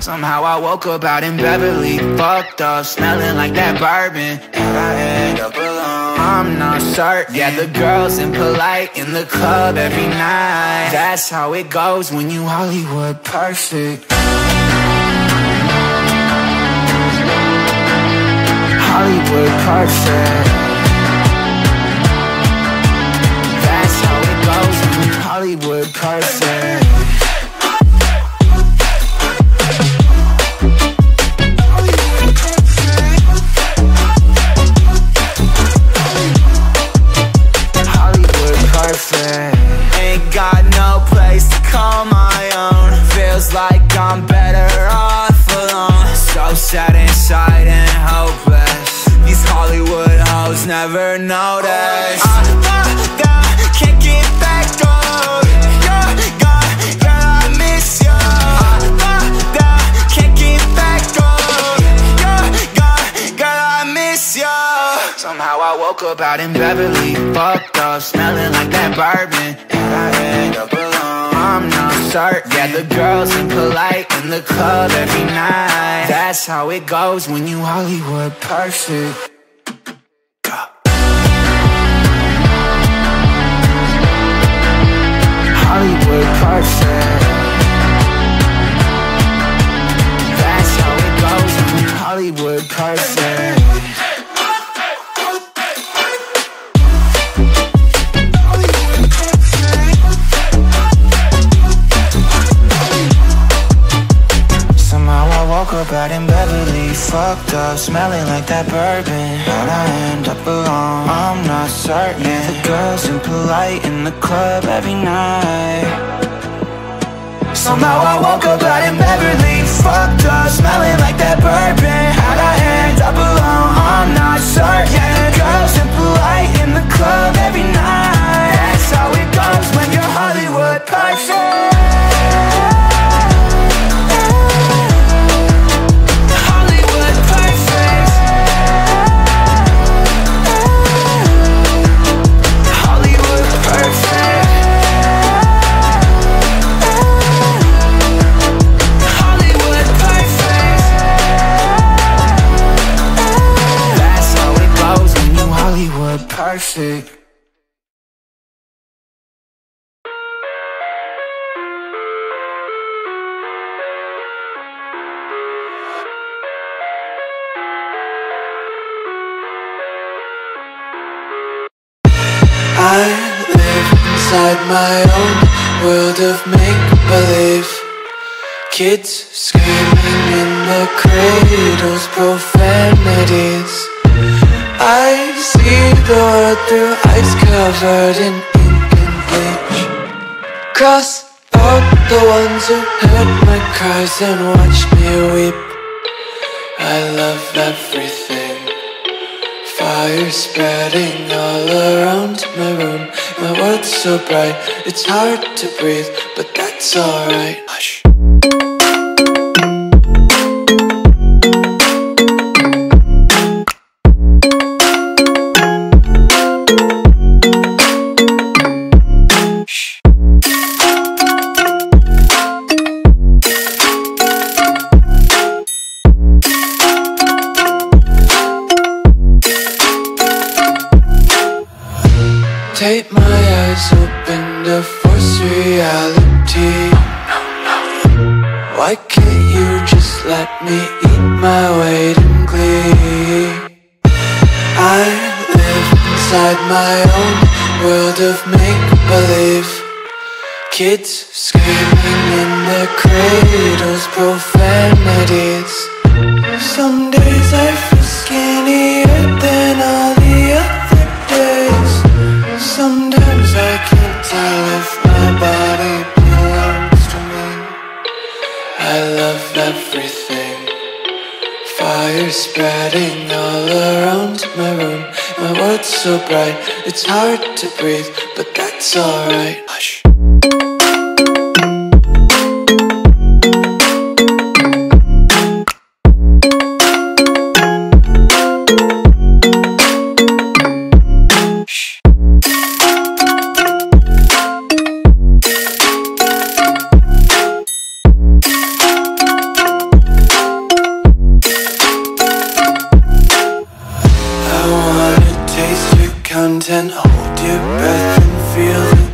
Somehow I woke up out in Beverly, fucked up, smelling like that bourbon, and I end up alone. I'm not certain. Yeah, the girls impolite in the club every night. That's how it goes when you Hollywood perfect. Hollywood perfect. That's how it goes when you Hollywood perfect. Ain't got no place to call my own. Feels like I'm better off alone. So sad inside and hopeless. These Hollywood hoes never notice. Can't get back on. You're gone, girl, I miss you. Can't get back on. You're gone, girl, I miss you. Somehow I woke up out in Beverly, fucked up, smelling like that bourbon, and I end up alone. I'm not certain. Yeah, the girls impolite in the club every night. That's how it goes when you Hollywood perfect. Hollywood perfect. That's how it goes when you Hollywood perfect. Woke up out in Beverly, fucked up, smelling like that bourbon, how'd I end up alone? I'm not certain. Yeah, the girls impolite in the club every night. Somehow I woke up out in Beverly, fucked up, smelling like that bourbon, how'd I end up alone? I'm not certain. Yeah, the girls impolite in the club every night. That's how it goes when you're Hollywood perfect. Perfect. I live inside my own world of make-believe. Kids screaming in the cradles, profanities. I see the world through eyes covered in ink and bleach. Cross out the ones who heard my cries and watched me weep. I love everything. Fire spreading all around my room. My world's so bright, it's hard to breathe, but that's alright. Hush. Take my eyes open to force reality. Why can't you just let me eat my weight in glee? I live inside my own world of make-believe. Kids screaming in their cradles, profanities. Some days I feel skinnier than all the other days. Sometimes I can't tell if my body belongs to me. I love everything. Fire spreading all around my room. My world's so bright, it's hard to breathe, but that's alright. Hush.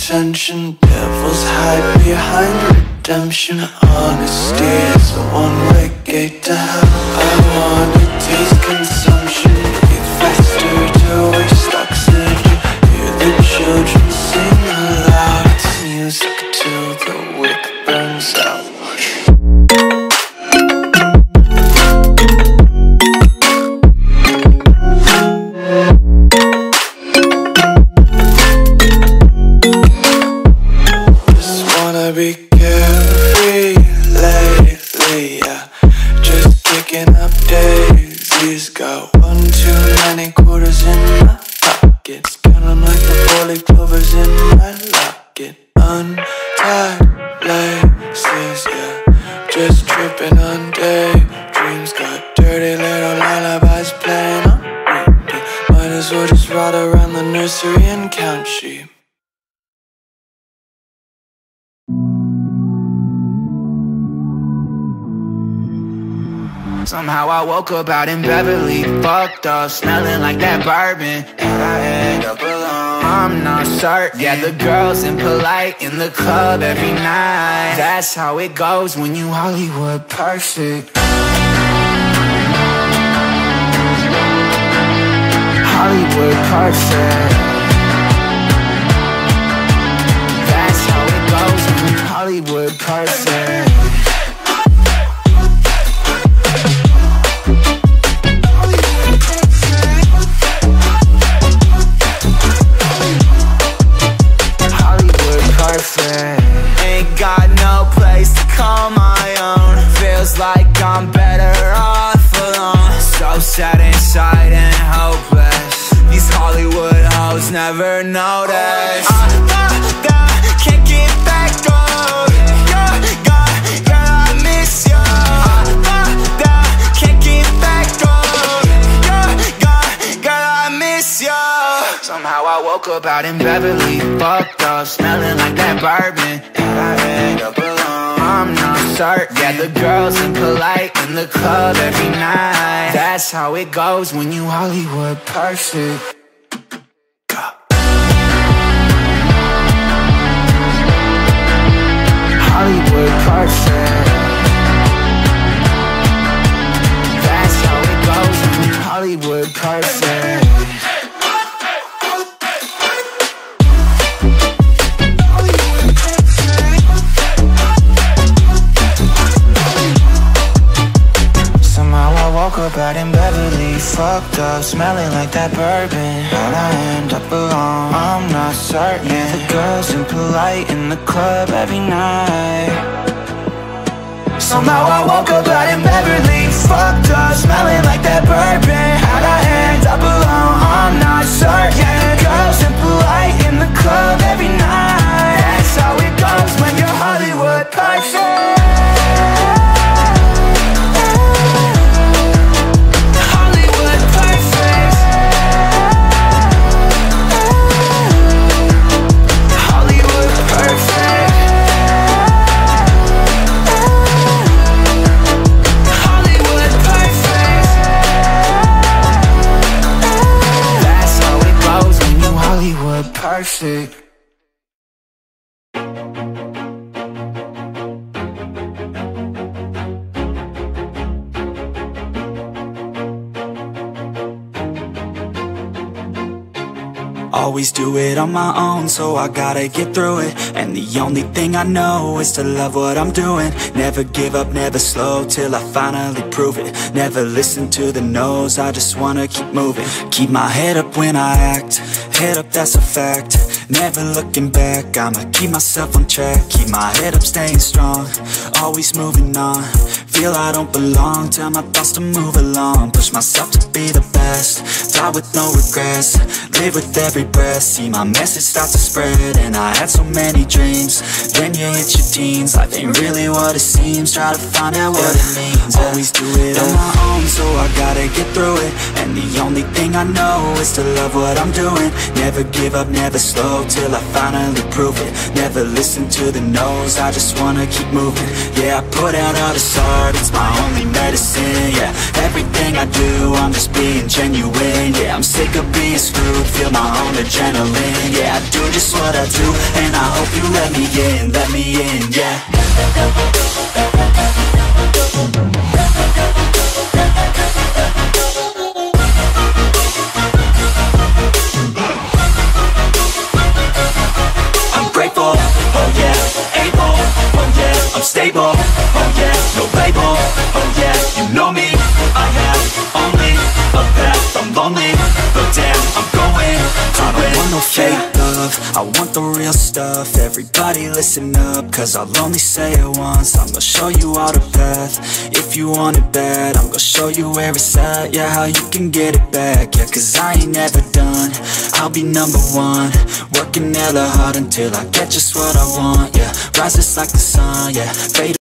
attention. Devils hide behind redemption. Honesty is a one-way gate to hell. I wanna taste consumption. Breathe faster to waste oxygen. Hear the children sing aloud. It's music till the wick burns out. Be carefree lately, yeah. Just kicking up daisies. Got one too many quarters in my pockets. Count 'em like the 4-leaf clovers in my locket. Untied laces, yeah. Just tripping on daydreams. Got dirty little lullabies playing on repeat. Might as well just ride around the nursery and count sheep. Somehow I woke up out in Beverly, fucked up, smelling like that bourbon. And I end up alone, I'm not certain. Yeah, the girls impolite in the club every night. That's how it goes when you Hollywood perfect. Hollywood perfect. That's how it goes when you Hollywood perfect. Ain't got no place to call my own. Feels like I'm better off alone. So sad inside and hopeless. These Hollywood hoes never notice. Can't get back on. You're gone, girl, I miss you. Can't get back on. You're gone, girl, I miss you. Somehow I woke up out in Beverly, fucked up, smelling like that bourbon. And I end up alone, I'm not certain. Yeah, the girls impolite in the club every night. That's how it goes when you Hollywood perfect. Hollywood perfect. That's how it goes when you Hollywood perfect. Woke up out in Beverly, fucked up, smelling like that bourbon. How'd I end up alone? I'm not certain. Yeah, the girls impolite in the club every night. Somehow I woke up out in Beverly, fucked up, smelling like that bourbon. How'd I end up alone? I'm not certain. Yeah, the girls impolite in the club every night. That's how it goes when you're Hollywood perfect. Perfect. Always do it on my own, so I gotta get through it. And the only thing I know is to love what I'm doing. Never give up, never slow, till I finally prove it. Never listen to the no's, I just wanna keep moving. Keep my head up when I act, head up, that's a fact. Never looking back, I'ma keep myself on track. Keep my head up, staying strong, always moving on. Feel I don't belong, tell my thoughts to move along. Push myself to be the best, die with no regrets. Live with every breath, see my message start to spread. And I had so many dreams, then you hit your teens. Life ain't really what it seems, try to find out what it means. Always do it on my own, so I gotta get through it. And the only thing I know is to love what I'm doing. Never give up, never slow, till I finally prove it. Never listen to the no's, I just wanna keep moving. Yeah, I put out all this art, heart, it's my only medicine, yeah. Everything I do, I'm just being genuine, yeah. I'm sick of being screwed, feel my own adrenaline, yeah. I do just what I do, and I hope you let me in, yeah. I'm stable, oh yeah, no label, oh yeah, you know me. I have only a path, I'm lonely, but damn, I'm going to win. I don't want no fake love, I want the real stuff. Everybody listen up, cause I'll only say it once. I'm gonna show you all the path, if you want it bad. I'm gonna show you where it's at, yeah, how you can get it back. Yeah, cause I ain't never done, I'll be number one. Working hella hard until I get just what I want, yeah. Rises like the sun, yeah, fade